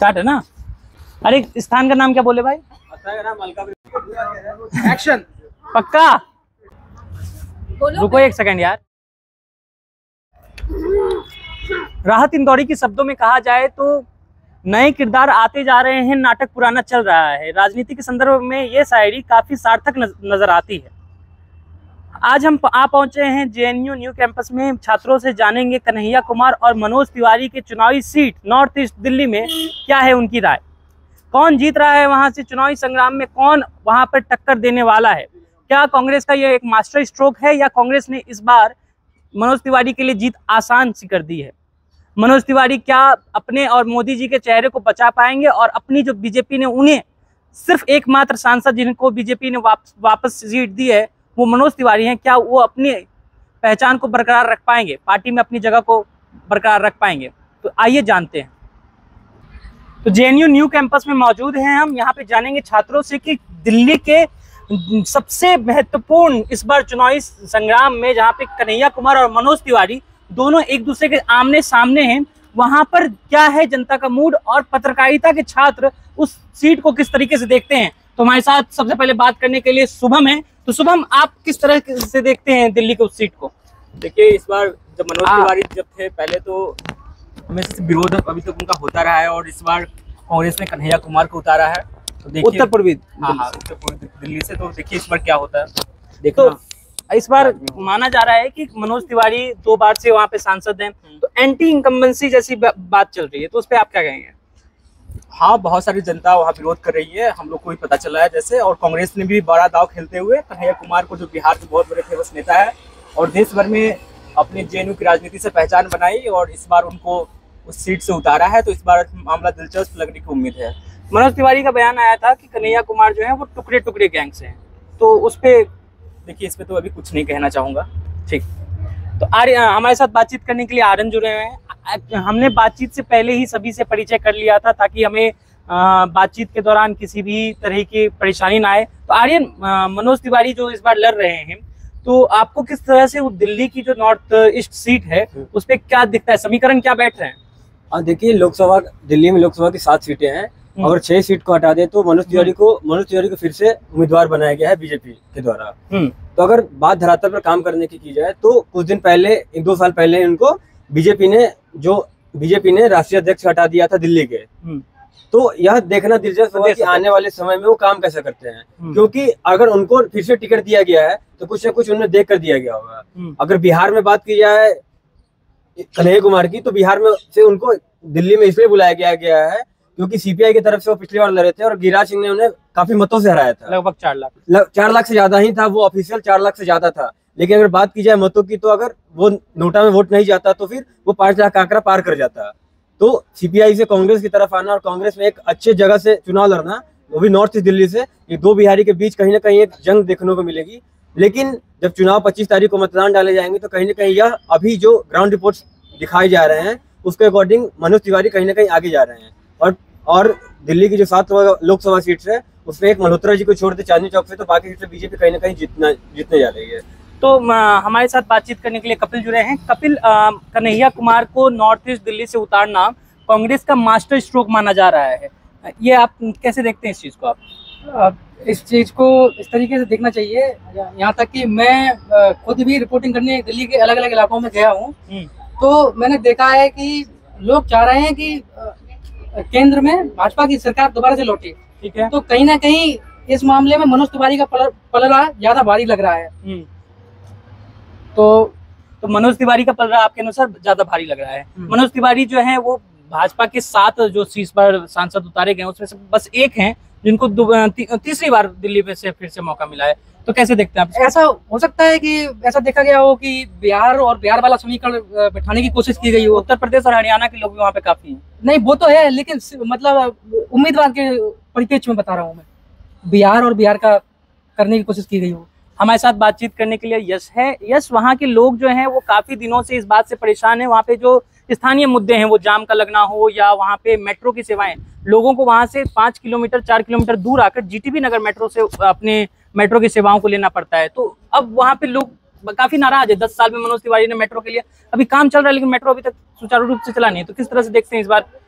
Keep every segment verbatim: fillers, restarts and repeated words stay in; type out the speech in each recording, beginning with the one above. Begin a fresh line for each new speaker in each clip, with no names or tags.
Start है ना। अरे स्थान का नाम क्या बोले भाई?
एक्शन।
पक्का? रुको एक सेकंड यार। राहत इंदौरी के शब्दों में कहा जाए तो नए किरदार आते जा रहे हैं, नाटक पुराना चल रहा है। राजनीति के संदर्भ में ये शायरी काफी सार्थक नजर आती है। आज हम आ पहुंचे हैं जेएनयू न्यू कैंपस में। छात्रों से जानेंगे कन्हैया कुमार और मनोज तिवारी के चुनावी सीट नॉर्थ ईस्ट दिल्ली में क्या है उनकी राय, कौन जीत रहा है वहां से, चुनावी संग्राम में कौन वहां पर टक्कर देने वाला है, क्या कांग्रेस का ये एक मास्टर स्ट्रोक है या कांग्रेस ने इस बार मनोज तिवारी के लिए जीत आसान सी कर दी है। मनोज तिवारी क्या अपने और मोदी जी के चेहरे को बचा पाएंगे और अपनी जो बीजेपी ने उन्हें सिर्फ एकमात्र सांसद जिनको बीजेपी ने वापस वापस सीट दी है वो मनोज तिवारी हैं, क्या वो अपनी पहचान को बरकरार रख पाएंगे, पार्टी में अपनी जगह को बरकरार रख पाएंगे? तो आइए जानते हैं। तो जेएनयू न्यू कैंपस में मौजूद हैं हम। यहाँ पे जानेंगे छात्रों से कि दिल्ली के सबसे महत्वपूर्ण इस बार चुनावी संग्राम में जहाँ पे कन्हैया कुमार और मनोज तिवारी दोनों एक दूसरे के आमने सामने हैं, वहां पर क्या है जनता का मूड और पत्रकारिता के छात्र उस सीट को किस तरीके से देखते हैं। तो हमारे साथ सबसे पहले बात करने के लिए शुभम है। तो शुभम, आप किस तरह से देखते हैं दिल्ली के उस सीट को?
देखिए, इस बार जब मनोज तिवारी जब थे पहले तो हमेशा से विरोध अभी तक उनका होता रहा है और इस बार कांग्रेस ने कन्हैया कुमार को उतारा है। तो देखिए
उत्तर पूर्वी
हाँ हाँ उत्तर पूर्वी दिल्ली से। तो देखिए इस बार क्या होता है।
देखो तो इस बार माना जा रहा है कि मनोज तिवारी दो बार से वहां पे सांसद हैं, तो एंटी इनकम्बेंसी जैसी बात चल रही है, तो उस पर आप क्या कहेंगे?
हाँ, बहुत सारी जनता वहाँ विरोध कर रही है, हम लोग को भी पता चला है जैसे। और कांग्रेस ने भी बड़ा दाव खेलते हुए कन्हैया कुमार को, जो बिहार के बहुत बड़े फेमस नेता है और देश भर में अपने जेएनयू की राजनीति से पहचान बनाई, और इस बार उनको उस सीट से उतारा है। तो इस बार मामला दिलचस्प लगने की उम्मीद है।
मनोज तिवारी का बयान आया था कि कन्हैया कुमार जो है वो टुकड़े टुकड़े गैंग से हैं, तो उस पे
देखिए इस पे तो अभी कुछ नहीं कहना चाहूंगा।
ठीक। तो आर्य हमारे साथ बातचीत करने के लिए आर्यन जुड़े हुए हैं। हमने बातचीत से पहले ही सभी से परिचय कर लिया था ताकि हमें बातचीत के दौरान किसी भी तरह की परेशानी ना आए। तो आर्यन, मनोज तिवारी जो इस बार लड़ रहे हैं, तो आपको किस तरह से वो दिल्ली की जो नॉर्थ ईस्ट सीट है उस पर क्या दिखता है, समीकरण क्या बैठ रहे हैं?
हाँ, देखिए, लोकसभा दिल्ली में लोकसभा की सात सीटें हैं और छह सीट को हटा दे तो मनोज तिवारी को मनोज तिवारी को फिर से उम्मीदवार बनाया गया है बीजेपी के द्वारा। तो अगर बात धरातल पर काम करने की की जाए तो कुछ दिन पहले, एक दो साल पहले, उनको बीजेपी ने जो बीजेपी ने राष्ट्रीय अध्यक्ष हटा दिया था दिल्ली के। तो यह देखना दिलचस्प होगा कि आने वाले समय में वो काम कैसे करते हैं, क्योंकि अगर उनको फिर से टिकट दिया गया है तो कुछ न कुछ उन्हें देख कर दिया गया होगा। अगर बिहार में बात की जाए कन्हैया कुमार की, तो बिहार में से उनको दिल्ली में इसलिए बुलाया गया गया है क्योंकि सीपीआई की तरफ से वो पिछली बार लड़े थे और गिरिराज सिंह ने उन्हें काफी मतों से हराया था।
लगभग चार लाख
चार लाख से ज्यादा ही था, वो ऑफिशियल चार लाख से ज्यादा था। लेकिन अगर बात की जाए मतों की, तो अगर वो नोटा में वोट नहीं जाता तो फिर वो पांच लाख आंकड़ा पार कर जाता। तो सीपीआई से कांग्रेस की तरफ आना और कांग्रेस में एक अच्छे जगह से चुनाव लड़ना, वो भी नॉर्थ ईस्ट दिल्ली से, ये दो बिहारी के बीच कहीं ना कहीं एक जंग देखने को मिलेगी। लेकिन जब चुनाव पच्चीस तारीख को मतदान डाले जाएंगे तो कहीं ना कहीं यह अभी जो ग्राउंड रिपोर्ट्स दिखाए जा रहे हैं उसके अकॉर्डिंग मनोज तिवारी कहीं ना कहीं आगे जा रहे हैं। और और दिल्ली की जो सात लोकसभा सीट्स है उसमें एक मल्होत्रा जी को छोड़ दे चांदनी चौक से, तो बाकी सीट से बीजेपी कहीं ना कहीं जीतना जीतने जा रही है।
तो हमारे साथ बातचीत करने के लिए कपिल जुड़े हैं। कपिल, कन्हैया कुमार को नॉर्थ ईस्ट दिल्ली से उतारना कांग्रेस का मास्टर स्ट्रोक माना जा रहा है, ये आप कैसे देखते हैं इस चीज को? आप
इस चीज को इस तरीके से देखना चाहिए। यहाँ तक कि मैं खुद भी रिपोर्टिंग करने दिल्ली के अलग अलग इलाकों में गया हूँ, तो मैंने देखा है कि लोग चाह रहे हैं कि केंद्र में भाजपा की सरकार दोबारा से लौटे।
ठीक है।
तो कहीं ना कहीं इस मामले में मनोज तिवारी का पलड़ा ज्यादा भारी लग रहा है।
तो तो मनोज तिवारी का पलड़ा आपके अनुसार ज्यादा भारी लग रहा है। मनोज तिवारी जो है वो भाजपा के सात जो सीट पर सांसद उतारे गए उसमें से बस एक हैं जिनको ती, तीसरी बार दिल्ली में से फिर से मौका मिला है। तो कैसे देखते हैं आप?
ऐसा हो सकता है कि ऐसा देखा गया हो कि बिहार और बिहार वाला समीकरण बैठाने की कोशिश की गई हो।
उत्तर प्रदेश और हरियाणा के लोग भी वहाँ पे काफी हैं।
नहीं, वो तो है, लेकिन मतलब उम्मीदवार के परिप्रेक्ष्य में बता रहा हूँ मैं, बिहार और बिहार का करने की कोशिश की गई हो।
हमारे साथ बातचीत करने के लिए यश है। यश, वहाँ के लोग जो हैं वो काफी दिनों से इस बात से परेशान है, वहाँ पे जो स्थानीय मुद्दे हैं वो जाम का लगना हो या वहाँ पे मेट्रो की सेवाएं, लोगों को वहाँ से पाँच किलोमीटर चार किलोमीटर दूर आकर जीटीबी नगर मेट्रो से अपने मेट्रो की सेवाओं को लेना पड़ता है। तो अब वहाँ पे लोग काफी नाराज है। दस साल में मनोज तिवारी ने मेट्रो के लिए, अभी काम चल रहा है लेकिन मेट्रो अभी तक सुचारू रूप से चला नहीं है। तो किस तरह से देखते हैं इस बार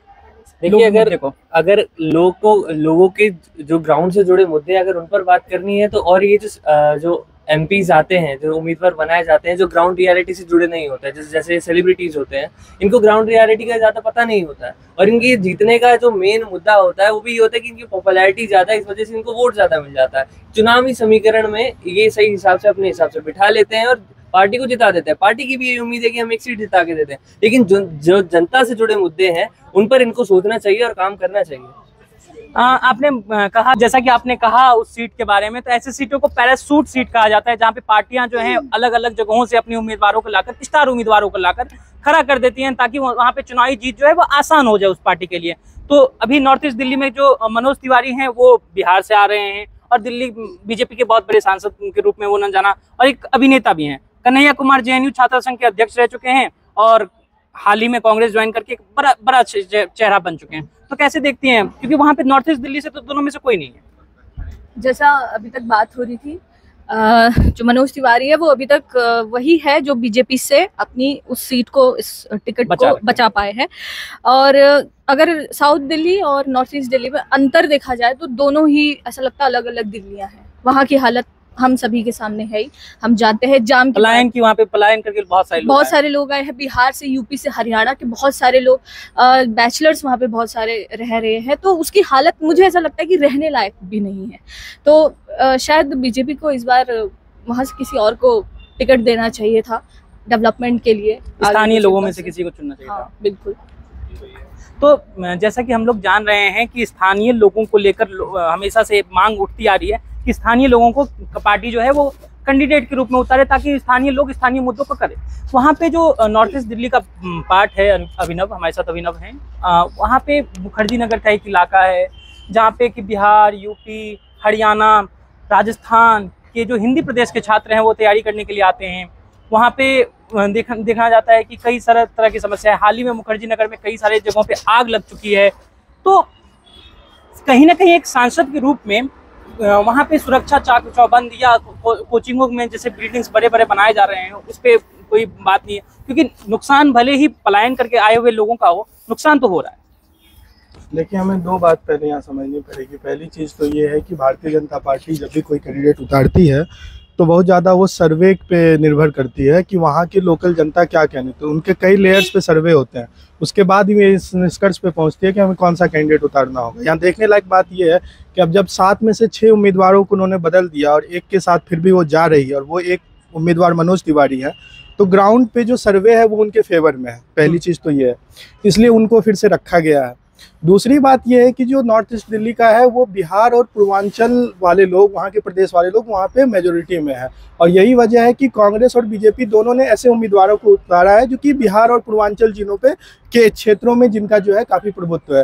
देखिए, अगर देखो अगर लोगों को लोगों के जो ग्राउंड से जुड़े मुद्दे अगर उन पर बात करनी है तो, और ये जो जो एमपीज आते हैं, जो उम्मीदवार बनाए जाते हैं, जो ग्राउंड रियलिटी से जुड़े नहीं होते हैं, जैसे जैसे सेलिब्रिटीज होते हैं, इनको ग्राउंड रियलिटी का ज्यादा पता नहीं होता है, और इनकी जीतने का जो मेन मुद्दा होता है वो भी ये होता है कि इनकी पॉपुलैरिटी ज्यादा है, इस वजह से इनको वोट ज्यादा मिल जाता है। चुनावी समीकरण में ये सही हिसाब से अपने हिसाब से बिठा लेते हैं और पार्टी को जिता देते हैं। पार्टी की भी यही उम्मीद है कि हम एक सीट जिता के देते हैं, लेकिन जो, जो जनता से जुड़े मुद्दे हैं उन पर इनको सोचना चाहिए और काम करना चाहिए।
आ, आपने कहा, जैसा कि आपने कहा उस सीट के बारे में, तो ऐसे सीटों को पैराशूट सीट कहा जाता है, जहाँ पे पार्टियां जो हैं अलग अलग जगहों से अपने उम्मीदवारों को लाकर, स्टार उम्मीदवारों को लाकर खड़ा कर देती हैं, ताकि वहाँ पे चुनावी जीत जो है वो आसान हो जाए उस पार्टी के लिए। तो अभी नॉर्थ ईस्ट दिल्ली में जो मनोज तिवारी हैं वो बिहार से आ रहे हैं, और दिल्ली बीजेपी के बहुत बड़े सांसद के रूप में वो न जाना, और एक अभिनेता भी हैं। कन्हैया कुमार जेएनयू छात्र संघ के अध्यक्ष रह चुके हैं, और हाल ही में कांग्रेस ज्वाइन करके एक बड़ा बड़ा चेहरा बन चुके हैं। तो कैसे देखती हैं, क्योंकि वहाँ पे नॉर्थ ईस्ट दिल्ली से तो दोनों में से कोई नहीं है।
जैसा अभी तक बात हो रही थी, आ, जो मनोज तिवारी है वो अभी तक वही है जो बीजेपी से अपनी उस सीट को, इस टिकट
बचा
को बचा पाए हैं। और अगर साउथ दिल्ली और नॉर्थ ईस्ट दिल्ली में अंतर देखा जाए तो दोनों ही ऐसा लगता है अलग अलग दिल्लियां हैं। वहाँ की हालत हम सभी के सामने है ही, हम जानते हैं। जाम की
पलायन की, वहाँ पे पलायन करके बहुत सारे लोग
बहुत सारे लोग आए हैं, बिहार से, यूपी से, हरियाणा के बहुत सारे लोग, बैचलर्स वहाँ पे बहुत सारे रह रहे हैं। तो उसकी हालत मुझे ऐसा लगता है कि रहने लायक भी नहीं है। तो आ, शायद बीजेपी को इस बार वहाँ से किसी और को टिकट देना चाहिए था डेवलपमेंट के लिए,
स्थानीय लोगों में से किसी को चुनना चाहिए था।
बिल्कुल।
तो जैसा कि हम लोग जान रहे हैं कि स्थानीय लोगों को लेकर हमेशा से मांग उठती आ रही है कि स्थानीय लोगों को पार्टी जो है वो कैंडिडेट के रूप में उतारे, ताकि स्थानीय लोग स्थानीय मुद्दों को करें। वहाँ पे जो नॉर्थ ईस्ट दिल्ली का पार्ट है, अभिनव हमारे साथ अभिनव हैं, वहाँ पे मुखर्जी नगर का एक इलाका है जहाँ पे कि बिहार, यूपी, हरियाणा, राजस्थान के जो हिंदी प्रदेश के छात्र हैं वो तैयारी करने के लिए आते हैं। वहाँ पे देखा देखा जाता है कि कई सारे तरह की समस्या है। हाल ही में मुखर्जी नगर में कई सारे जगहों पे आग लग चुकी है। तो कहीं ना कहीं एक सांसद के रूप में वहाँ पे सुरक्षा चाक चौबंद या को, कोचिंगों में जैसे बिल्डिंग्स बड़े बड़े बनाए जा रहे हैं, उस पर कोई बात नहीं है, क्योंकि नुकसान भले ही पलायन करके आए हुए लोगों का हो, नुकसान तो हो रहा है।
देखिए, हमें दो बात पहले यहाँ समझनी पड़ेगी। पहली चीज़ तो ये है कि भारतीय जनता पार्टी जब भी कोई कैंडिडेट उतारती है तो बहुत ज़्यादा वो सर्वे पे निर्भर करती है कि वहाँ की लोकल जनता क्या कहने, तो उनके कई लेयर्स पे सर्वे होते हैं, उसके बाद ही इस निष्कर्ष पे पहुँचती है कि हमें कौन सा कैंडिडेट उतारना होगा। यहाँ देखने लायक बात ये है कि अब जब सात में से छः उम्मीदवारों को उन्होंने बदल दिया और एक के साथ फिर भी वो जा रही है, और वो एक उम्मीदवार मनोज तिवारी है, तो ग्राउंड पे जो सर्वे है वो उनके फेवर में है। पहली चीज़ तो ये है, इसलिए उनको फिर से रखा गया है। दूसरी बात यह है कि जो नॉर्थ ईस्ट दिल्ली का है वो बिहार और पूर्वांचल वाले लोग, वहाँ के प्रदेश वाले लोग वहाँ पे मेजोरिटी में है, और यही वजह है कि कांग्रेस और बीजेपी दोनों ने ऐसे उम्मीदवारों को उतारा है जो कि बिहार और पूर्वांचल जिलों पे के क्षेत्रों में जिनका जो है काफ़ी प्रभुत्व है।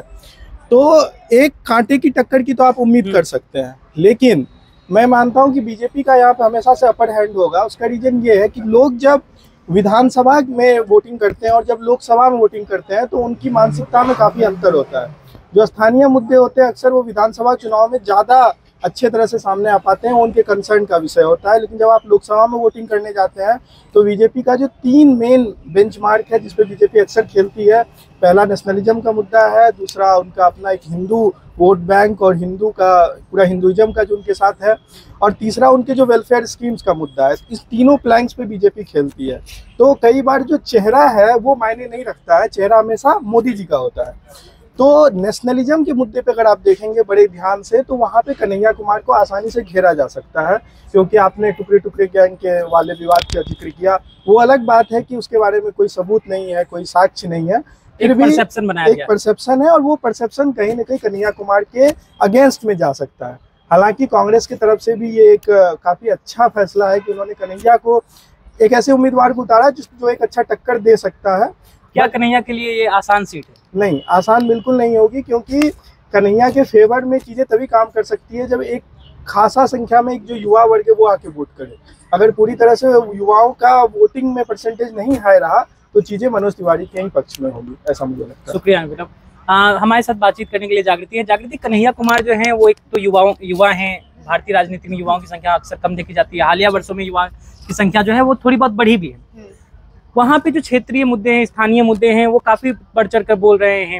तो एक कांटे की टक्कर की तो आप उम्मीद कर सकते हैं, लेकिन मैं मानता हूँ कि बीजेपी का यहाँ पे हमेशा से अपर हैंड होगा। उसका रीज़न ये है कि लोग जब विधानसभा में वोटिंग करते हैं और जब लोकसभा में वोटिंग करते हैं तो उनकी मानसिकता में काफ़ी अंतर होता है। जो स्थानीय मुद्दे होते हैं अक्सर वो विधानसभा चुनाव में ज़्यादा अच्छे तरह से सामने आ पाते हैं, उनके कंसर्न का विषय होता है। लेकिन जब आप लोकसभा में वोटिंग करने जाते हैं तो बीजेपी का जो तीन मेन बेंचमार्क है जिस पे बीजेपी अक्सर खेलती है, पहला नेशनलिज्म का मुद्दा है, दूसरा उनका अपना एक हिंदू वोट बैंक और हिंदू का पूरा हिंदुइज्म का जो उनके साथ है, और तीसरा उनके जो वेलफेयर स्कीम्स का मुद्दा है। इस तीनों प्लैंक्स पे बीजेपी खेलती है। तो कई बार जो चेहरा है वो मायने नहीं रखता है, चेहरा हमेशा मोदी जी का होता है। तो नेशनलिज्म के मुद्दे पे अगर आप देखेंगे बड़े ध्यान से तो वहाँ पे कन्हैया कुमार को आसानी से घेरा जा सकता है, क्योंकि आपने टुकड़े टुकड़े गैंग के वाले विवाद का जिक्र किया। वो अलग बात है कि उसके बारे में कोई सबूत नहीं है, कोई साक्ष्य नहीं है, फिर भी
परसेप्शन बनाया
एक परसेप्शन है, और वो परसेप्शन कहीं ना कहीं कन्हैया कुमार के अगेंस्ट में जा सकता है। हालांकि कांग्रेस की तरफ से भी ये एक काफ़ी अच्छा फैसला है कि उन्होंने कन्हैया को एक ऐसे उम्मीदवार को उतारा जिस जो एक अच्छा टक्कर दे सकता है।
क्या कन्हैया के लिए ये आसान सीट है?
नहीं, आसान बिल्कुल नहीं होगी, क्योंकि कन्हैया के फेवर में चीज़ें तभी काम कर सकती है जब एक खासा संख्या में एक जो युवा वर्ग है वो आके वोट करे। अगर पूरी तरह से युवाओं का वोटिंग में परसेंटेज नहीं हाई रहा तो चीज़ें मनोज तिवारी के ही पक्ष में होगी, ऐसा मुझे लगता है।
शुक्रिया अभिनव। हमारे साथ बातचीत करने के लिए जागृति है। जागृति, कन्हैया कुमार जो हैं वो एक तो युवाओं युवा हैं, भारतीय राजनीति में युवाओं की संख्या अक्सर कम देखी जाती है। हालिया वर्षों में युवा की संख्या जो है वो थोड़ी बहुत बढ़ी भी है। वहाँ पे जो क्षेत्रीय मुद्दे हैं, स्थानीय मुद्दे हैं, वो काफ़ी बढ़ चढ़ कर बोल रहे हैं।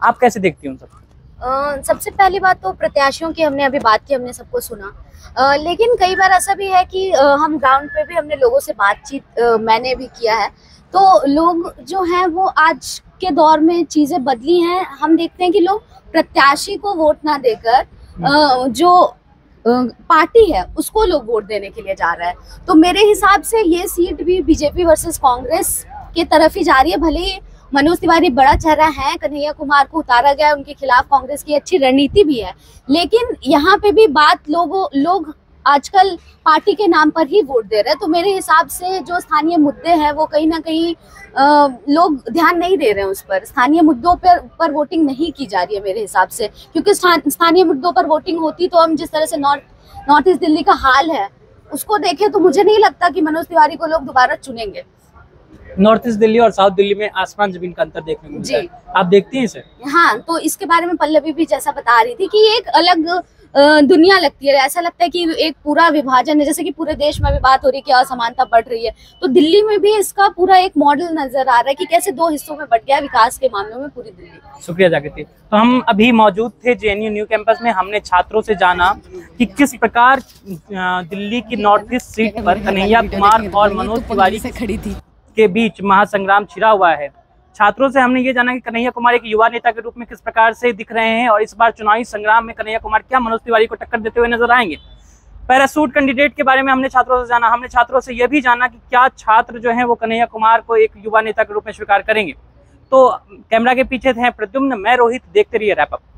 आप कैसे देखती हूँ सब?
अ, सबसे पहली बात तो प्रत्याशियों की हमने अभी बात की, हमने सबको सुना, अ, लेकिन कई बार ऐसा भी है कि अ, हम ग्राउंड पे भी हमने लोगों से बातचीत अ, मैंने भी किया है, तो लोग जो हैं वो आज के दौर में चीज़ें बदली हैं। हम देखते हैं कि लोग प्रत्याशी को वोट ना देकर अ, जो अ, पार्टी है उसको लोग वोट देने के लिए जा रहा है। तो मेरे हिसाब से ये सीट भी बीजेपी वर्सेस कांग्रेस के तरफ ही जा रही है। भले ही मनोज तिवारी बड़ा चेहरा है, कन्हैया कुमार को उतारा गया, उनके खिलाफ कांग्रेस की अच्छी रणनीति भी है, लेकिन यहाँ पे भी बात लोगों लोग आजकल पार्टी के नाम पर ही वोट दे रहे हैं। तो मेरे हिसाब से जो स्थानीय मुद्दे हैं वो कहीं ना कहीं आ, लोग ध्यान नहीं दे रहे हैं उस पर, स्थानीय मुद्दों पर पर वोटिंग नहीं की जा रही है मेरे हिसाब से, क्योंकि स्थानीय मुद्दों पर वोटिंग होती तो हम जिस तरह से नॉर्थ नॉर्थ ईस्ट दिल्ली का हाल है उसको देखें तो मुझे नहीं लगता कि मनोज तिवारी को लोग दोबारा चुनेंगे।
नॉर्थ ईस्ट दिल्ली और साउथ दिल्ली में आसमान जमीन का अंतर देखने को मिलता है, आप देखती हैं इसे?
हाँ, तो इसके बारे में पल्लवी भी जैसा बता रही थी कि एक अलग दुनिया लगती है, ऐसा लगता है कि एक पूरा विभाजन है, जैसे कि पूरे देश में भी बात हो रही है कि असमानता बढ़ रही है, तो दिल्ली में भी इसका पूरा एक मॉडल नजर आ रहा है कि कैसे दो हिस्सों में बट गया विकास के मामलों में पूरी दिल्ली।
शुक्रिया जागृति। तो हम अभी मौजूद थे जेएनयू न्यू कैंपस में, हमने छात्रों से जाना कि किस प्रकार दिल्ली की नॉर्थ ईस्ट सीट पर कन्हैया कुमार और मनोज तिवारी से खड़ी थी के बीच महासंग्राम छिड़ा हुआ है। छात्रों से हमने ये जाना कि कन्हैया कुमार एक युवा नेता के रूप में किस प्रकार से दिख रहे हैं और इस बार चुनावी संग्राम में कन्हैया कुमार क्या मनोज तिवारी को टक्कर देते हुए नजर आएंगे। पैरासूट कैंडिडेट के बारे में हमने छात्रों से जाना, हमने छात्रों से यह भी जाना कि क्या छात्र जो है वो कन्हैया कुमार को एक युवा नेता के रूप में स्वीकार करेंगे। तो कैमरा के पीछे थे प्रद्युम्न, मैं रोहित, देखते रहिए रैप अप।